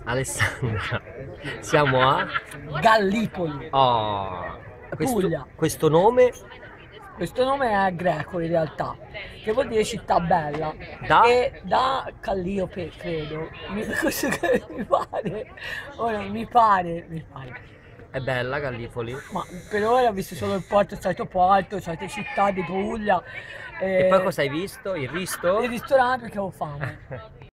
Alessandra, siamo a... Gallipoli, Oh, Puglia. questo nome Questo nome è greco in realtà, che vuol dire città bella. da... E da Calliope, credo. Questo che mi pare. Ora mi pare. È bella Gallipoli? Ma per ora ho visto solo il porto, le solite città di Puglia, E poi e cosa hai visto? Il Risto? il ristorante perché avevo fame.